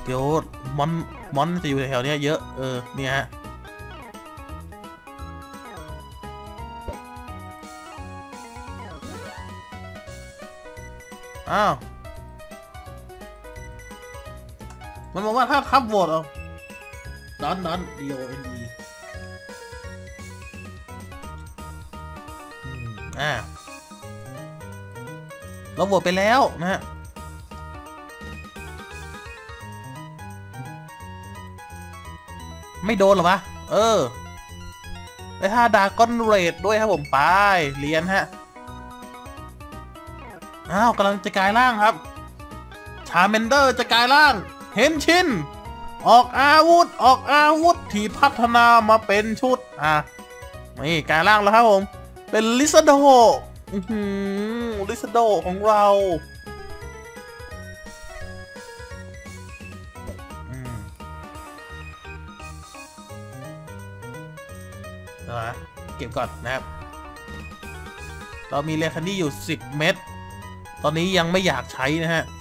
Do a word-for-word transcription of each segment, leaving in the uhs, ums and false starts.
ดี๋ยวมอนมอนจะอยู่แถวๆนี้เยอะเออเนี่ยฮะอ้าวมันบอกว่าถ้าทับโหวตเอาดอนดอน D O N E อ่าเราโหวตไปแล้วนะฮะไม่โดนหรอปะเออไปท่าดากอนเรดด้วยครับผมไปเรียนฮะอ้าวกำลังจะกลายร่างครับชาเมนเดอร์จะกลายร่างเห็นชินออกอาวุธออกอาวุธที่พัฒนามาเป็นชุดอ่ะนี่กลายร่างแล้วครับผมเป็นลิซาโดอือหือลิซาโดของเรานะเก็บก่อนนะครับเรามีเลคันดี้อยู่สิบเม็ดตอนนี้ยังไม่อยากใช้นะฮะ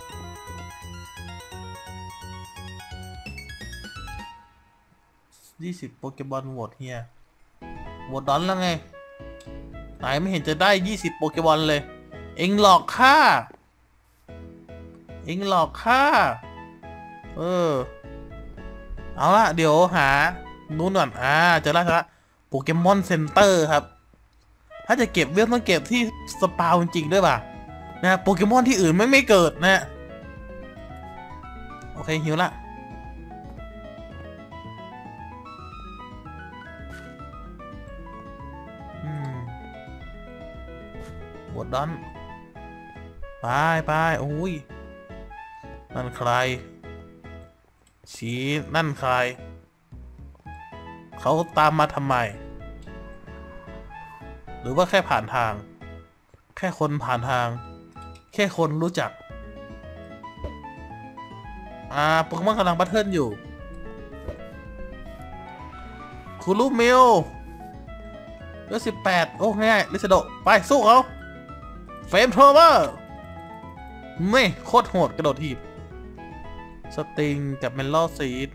ยี่สิบโปเกมอนโหวตเฮียโหวตดอนแล้วไงไหนไม่เห็นจะได้ยี่สิบโปเกมอนเลยเอ็งหลอกข้าเอ็งหลอกข้าเออเอาละเดี๋ยวหานู้นก่อนอ่าเจอแล้วครับโปเกมอนเซ็นเตอร์ครับถ้าจะเก็บเวลต้องเก็บที่สปาวจริงๆด้วยป่ะนะโปเกมอนที่อื่นไม่ไม่เกิดนะโอเคหิวละบดดอนไปไปโอ้ยนั่นใครชี้นั่นใครเขาตามมาทำไมหรือว่าแค่ผ่านทางแค่คนผ่านทางแค่คนรู้จักอ่าโปเกมอนกำลังบัตเทิลอยู่คูลูมิลเบอร์สิบแปดโอ้ง่ายลิซาโดไปสู้เขาเฟรมโทรเวอร์ไม่โคตรโหดกระโดดถีบสติงกับเมลลซีด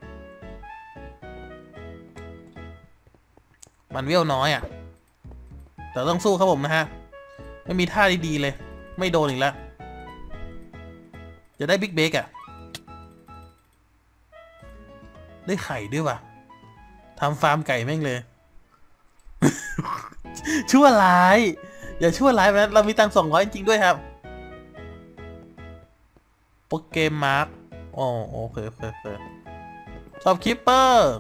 มันเวลน้อยอ่ะแต่ต้องสู้ครับผมนะฮะไม่มีท่าดีๆเลยไม่โดนอีกแล้วจะได้บิ๊กเบกอ่ะได้ไข่ด้วยว่ะทำฟาร์มไก่แม่งเลย ชั่วร้ายอย่าชั่วร้ายแบบนั้นเรามีตังค์สองร้อยจริงๆด้วยครับโปเกมมาร์กอ๋อโอเคโอเคโอเคชอบคิปเปอร์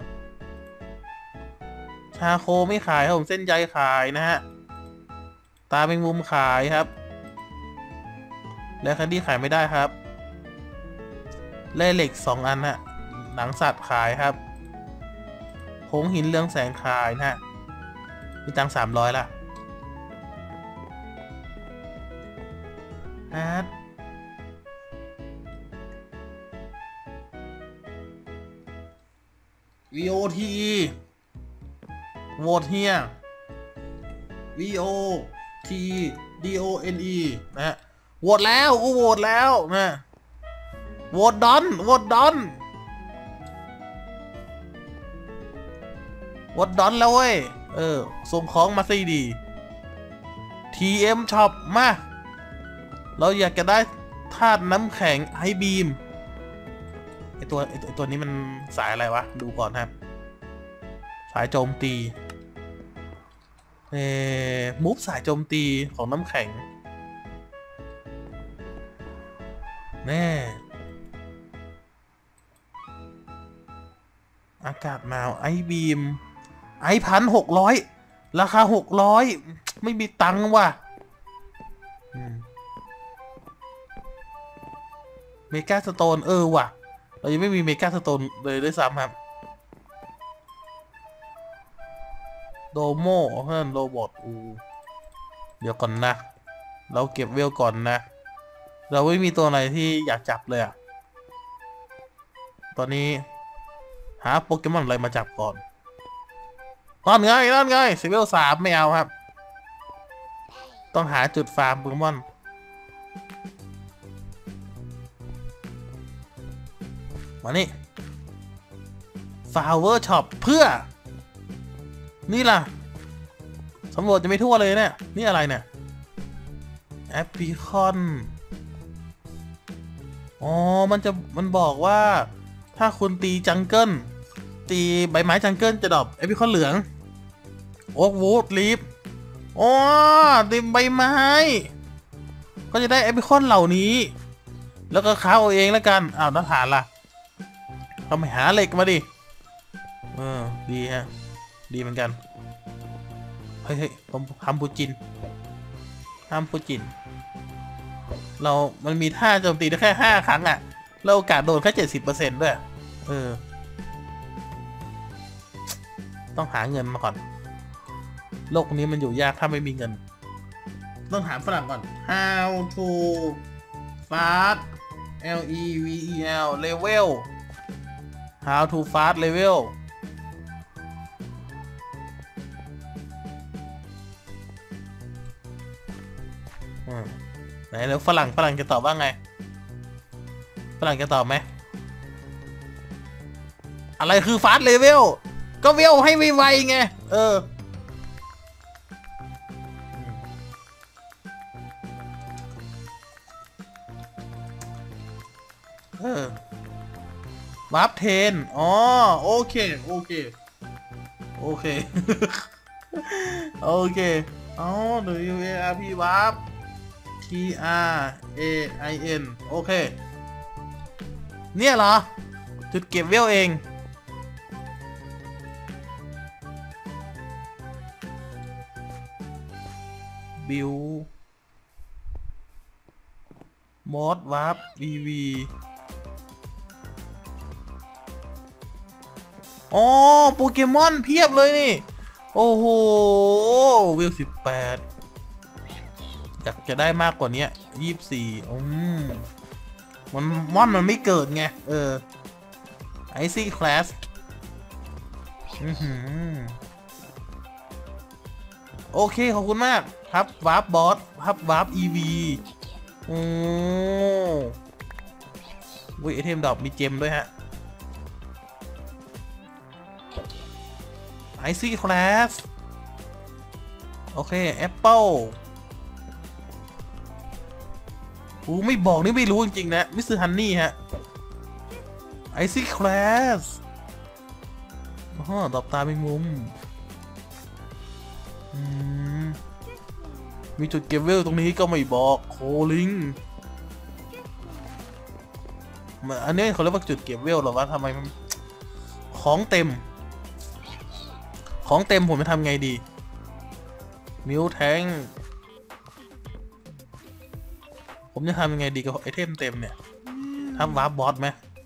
ชาโคไม่ขายครับผมเส้นใยขายนะฮะตาเป็นมุมขายครับแล้วคันดี้ขายไม่ได้ครับแร่เหล็กสองอันฮะหนังสัตว์ขายครับผงหินเรืองแสงขายนะฮะมีตังค์สามร้อยละอาร์ตวีโอทีโหวตเฮีย V O T D O N E นะฮะโหวตแล้วกูโหวตแล้วนะโหวตดอนโหวตดอนโหวตดอนแล้วเว้ยเออส่งของมาสิดี ที เอ็ม Shop มาเราอยากจะได้ธาตุน้ำแข็งไอบีมไอตัวไอตัวตัวนี้มันสายอะไรวะดูก่อนครับสายโจมตีเอ่อมูฟสายโจมตีของน้ำแข็งแน่อากาศหนาวไอบีมไอพันหกร้อยราคาหกร้อยไม่มีตังค์ว่ะเมกาสโตนเออว่ะเรายังไม่มีเมกาสโตนเลยด้วยซ้ำครับโดโมเพื่อนโรบอทอูเดี๋ยวก่อนนะเราเก็บเวลก่อนนะเราไม่มีตัวไหนที่อยากจับเลยอะตอนนี้หาโปเกมอนอะไรมาจับก่อนนั่นไงนั่นไงสิเวลสามไม่เอาครับต้องหาจุดฟาร์มโปเกมอนมานี่ Flower Shop เพื่อนี่ล่ะสำรวจจะไม่ทั่วเลยเนี่ยนี่อะไรเนี่ยแอปพลิคอนอ๋อมันจะมันบอกว่าถ้าคุณตีจังเกิลตีใบไม้จังเกิลจะดรอปแอปพลิคอนเหลืองโอ๊กวูดลีฟอ๋อตีใบไม้ก็จะได้แอปพลิคอนเหล่านี้แล้วก็ค้าเอาเองแล้วกันอ้าวทหารล่ะทำไมหาเหล็กมาดิเออดีฮะดีเหมือนกันเฮ้ยเฮ้ยผมทำปูจินทำปูจินเรามันมีท่าโจมตีได้แค่ห้าครั้งอะเราโอกาสโดนแค่เจ็ดสิบเปอร์เซ็นต์ด้วยเออต้องหาเงินมาก่อนโลกนี้มันอยู่ยากถ้าไม่มีเงินต้องถามฝรั่งก่อน how to fast L E V E L level how to fast level ไหนแล้วฝรั่งฝรั่งจะตอบว่าไงฝรั่งจะตอบไหมอะไรคือฟาสต์เลเวลก็เวลให้ไวๆไงเออเออวาร์ปเทนอ๋อโอเคโอเคโอเคโอเคอ๋อ W A R P วาร์ป T R A I N โอเคเนี่ยเหรอจุดเก็บเวลเองบิวมอสวาร์ป วีวีอ๋อโปเกมอนเพียบเลยนี่โอ้โหวิวสิบแปดอยากจะได้มากกว่านี้ยี่สิบสี่อืมมันมอนมันไม่เกิดไงเออไอซี่คลาสอือหือโอเคขอบคุณมากครับวาร์ปบอสครับวาร์ปอีวีโอ้วิไอเทมดอกมีเจมด้วยฮะไอซี่คลาสโอเคแอปเปิลอูไม่บอกนี่ไม่รู้จริงๆนะมิสเตอร์ฮันนี่ฮะไอซี่คลาสอ๋อดอกตาเป็นมุมมีจุดเก็บเวลตรงนี้ก็ไม่บอกโคลิงอันนี้เขาเรียกว่าจุดเก็บเวลหรอวะทำไมมันของเต็มของเต็มผมจะทำไงดีมิวแทงผมจะทำยังไงดีกับไอเทมเต็มเนี่ยทำวาร์ปบอสไหม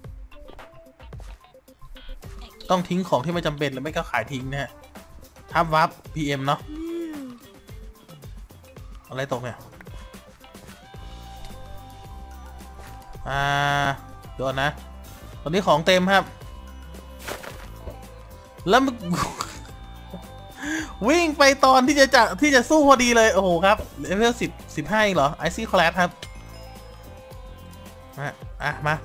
ต้องทิ้งของที่ไม่จำเป็นหรือไม่ก็ขายทิ้งนะฮะทำวาร์ป พี เอ็ม เนาะอะไรตกเนี่ยอ่าเดี๋ยวนะตอนนี้ของเต็มครับแล้วมัน วิ่งไปตอนที่จะจะที่จะสู้พอดีเลยโอ้โหครับเลเวลสิบสิบห้าเหรอไอซี่คลาสครับมาอ่ะมา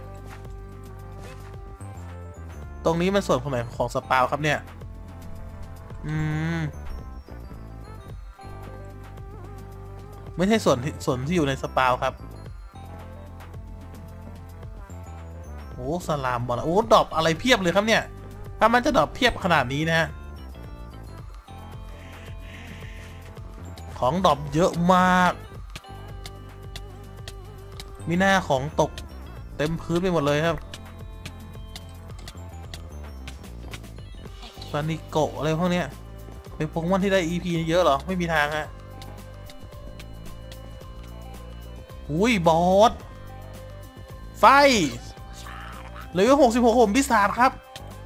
ตรงนี้มันส่วนของไหนของสปาวครับเนี่ยอืมไม่ใช่ส่วนที่ส่วนที่อยู่ในสปาวครับโอ้สลามบอลโอ้ดรอปอะไรเพียบเลยครับเนี่ยถ้ามันจะดรอปเพียบขนาดนี้นะฮะของดรอปเยอะมากมีหน้าของตกเต็มพื้นไปหมดเลยครับซานิโกะอะไรพวกเนี้ยเป็นโปเกมอนที่ได้ อี พี เยอะเหรอไม่มีทางฮะอุ้ยบอสไฟเลเวลหกสิบหกผมพิศาจครับ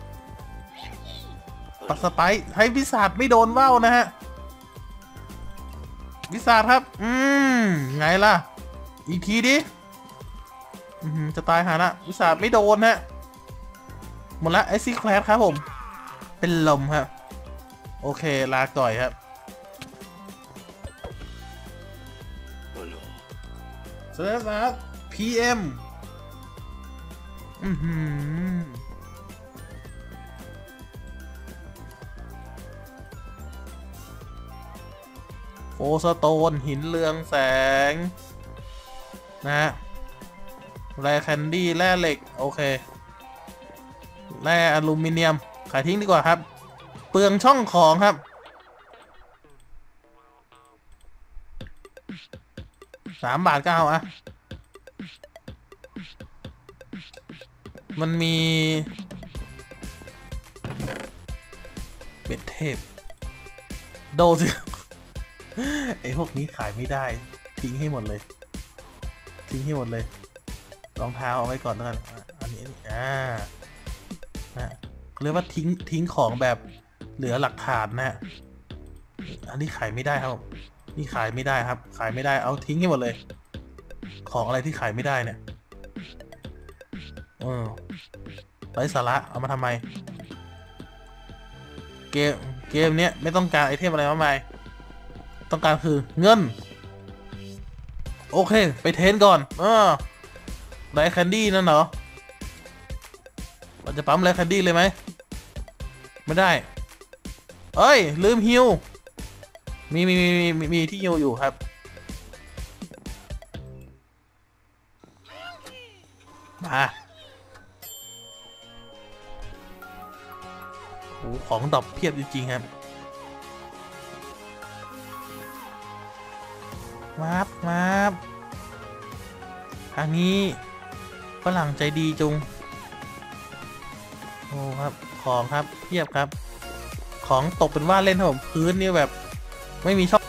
ปัดสไปให้พิศาจไม่โดนว่าวนะฮะพิศาจครับอืมไงล่ะอีกทีดิจะตายหาละพิศาจไม่โดนฮะหมดละไอซี่แคลสครับผมเป็นลมครับโอเคลาก่อยครับสวัสดีครับ พี เอ็มอือหือโฟสโตนหินเรืองแสงนะฮะแร่แคนดี้แร่เหล็กโอเคแร่อลูมิเนียมขายทิ้งดีกว่าครับเปลืองช่องของครับสามบาทก็เอาอะมันมีเบ็ดเทพโดสิ ไอพวกนี้ขายไม่ได้ทิ้งให้หมดเลยทิ้งให้หมดเลยรองเท้าเอาไว้ก่อนแล้วกันอันนี้อ่านะเรียกว่าทิ้งทิ้งของแบบเหลือหลักฐานนะอันนี้ขายไม่ได้ครับนี่ขายไม่ได้ครับขายไม่ได้เอาทิ้งให้หมดเลยของอะไรที่ขายไม่ได้เนี่ยเออไร้สาระเอามาทำไมเกมเกมเนี้ยไม่ต้องการไอเทมอะไรมากมายต้องการคือเงินโอเคไปเทรนก่อนเออไลท์แคนดี้นั่นเหรอเราจะปั๊มไลท์แคนดี้เลยไหมไม่ได้เอ้ยลืมฮิวมีมีมีมีมีที่ฮิวอยู่ครับมาโอ้ของดรอปเพียบจริงๆครับมาบมาบทางนี้ฝรั่งใจดีจุงโอ้ครับของครับเพียบครับของตกเป็นว่าเล่นครับผมพื้นนี่แบบไม่มีช่อง